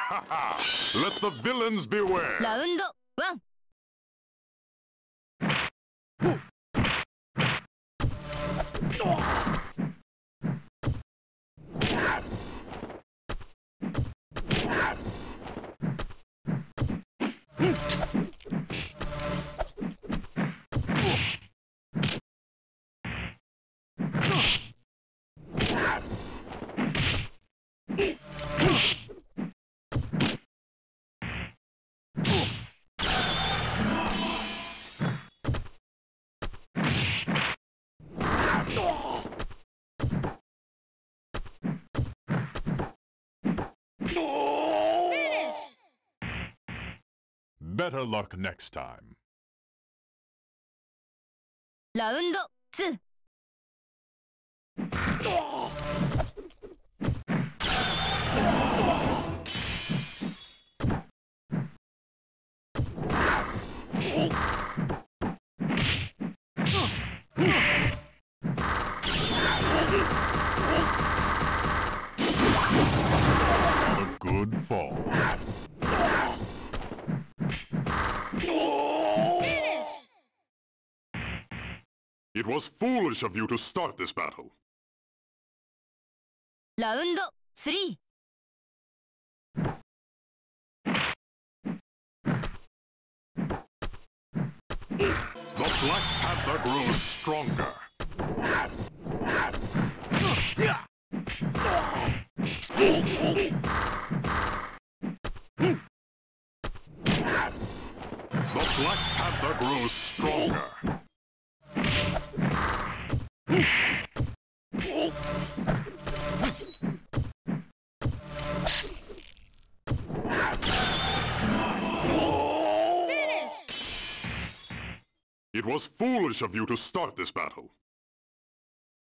Let the villains beware. ラウンドワン。 Better luck next time. ラウンドツー。 A good fall. It was foolish of you to start this battle. ラウンドスリー。 The Black Panther grows stronger. The Black Panther grows stronger. It was foolish of you to start this battle.